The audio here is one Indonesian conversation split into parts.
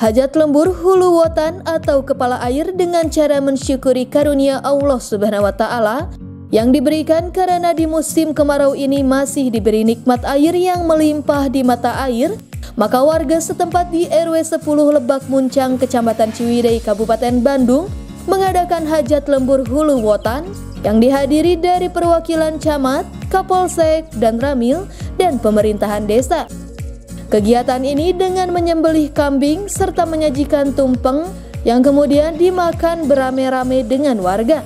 Hajat lembur hulu wotan atau kepala air dengan cara mensyukuri karunia Allah Subhanahu wa Ta'ala yang diberikan karena di musim kemarau ini masih diberi nikmat air yang melimpah di mata air, maka warga setempat di RW 10 Lebak Muncang, Kecamatan Ciwidey, Kabupaten Bandung mengadakan hajat lembur hulu wotan yang dihadiri dari perwakilan camat, Kapolsek, dan Ramil, dan pemerintahan desa. Kegiatan ini dengan menyembelih kambing serta menyajikan tumpeng yang kemudian dimakan beramai-ramai dengan warga.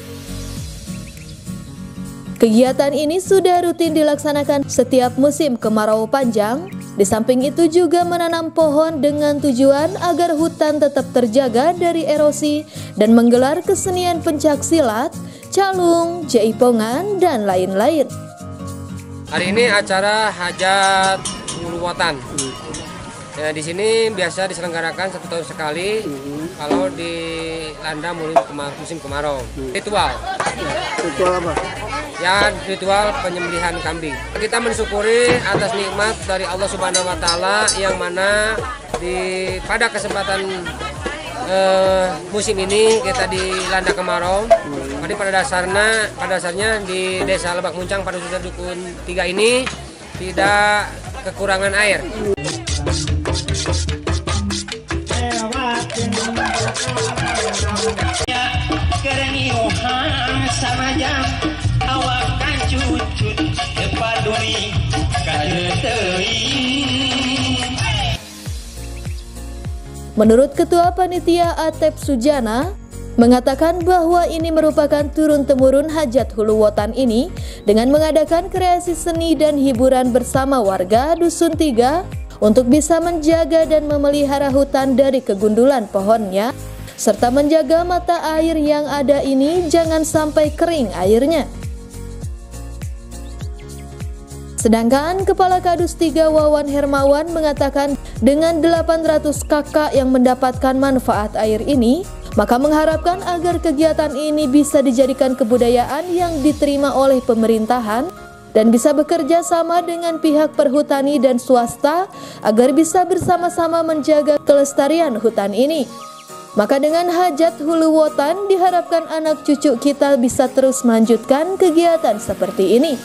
Kegiatan ini sudah rutin dilaksanakan setiap musim kemarau panjang. Di samping itu juga menanam pohon dengan tujuan agar hutan tetap terjaga dari erosi dan menggelar kesenian pencak silat, calung, jaipongan, dan lain-lain. Hari ini acara hajat hulu wotan. Ya, di sini biasa diselenggarakan 1 tahun sekali kalau di landa musim kemarau. Ritual. Ritual apa? Ya, ritual penyembelihan kambing. Kita mensyukuri atas nikmat dari Allah Subhanahu wa Ta'ala yang mana pada kesempatan musim ini kita dilanda kemarau. Jadi pada dasarnya di Desa Lebak Muncang pada Dukun 3 ini tidak kekurangan air. Menurut Ketua Panitia Atep Sujana, mengatakan bahwa ini merupakan turun-temurun hajat hulu wotan ini dengan mengadakan kreasi seni dan hiburan bersama warga Dusun 3 untuk bisa menjaga dan memelihara hutan dari kegundulan pohonnya, serta menjaga mata air yang ada ini jangan sampai kering airnya. Sedangkan Kepala Kadus 3 Wawan Hermawan mengatakan dengan 800 kakak yang mendapatkan manfaat air ini, maka mengharapkan agar kegiatan ini bisa dijadikan kebudayaan yang diterima oleh pemerintahan dan bisa bekerja sama dengan pihak perhutani dan swasta agar bisa bersama-sama menjaga kelestarian hutan ini. Maka dengan hajat hulu wotan diharapkan anak cucu kita bisa terus melanjutkan kegiatan seperti ini.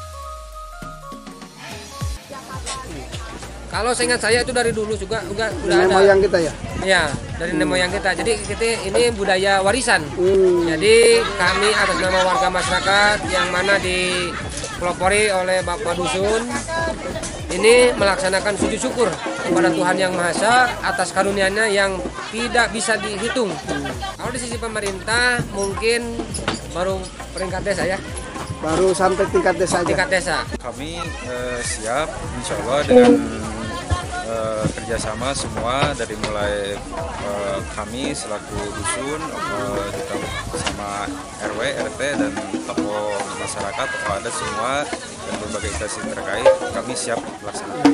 Kalau seingat saya itu dari dulu juga udah ada. Moyang kita ya? Ya, dari nenek moyang kita. Jadi ini budaya warisan. Jadi kami atas nama warga masyarakat yang mana dipelopori oleh Bapak Dusun ini melaksanakan sujud syukur kepada Tuhan Yang Maha Esa atas karunia-Nya yang tidak bisa dihitung. Kalau di sisi pemerintah mungkin baru peringkat desa ya. Baru sampai tingkat desa aja. Tingkat desa. Kami siap insya Allah dengan kerjasama semua dari mulai kami selaku dusun sama RW, RT dan tokoh masyarakat, tokoh adat semua dan berbagai instansi terkait kami siap melaksanakan.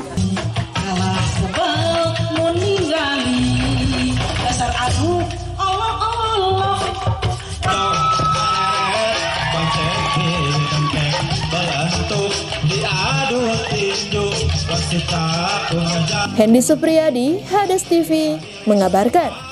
Hendy Supriyadi, Hades TV, mengabarkan.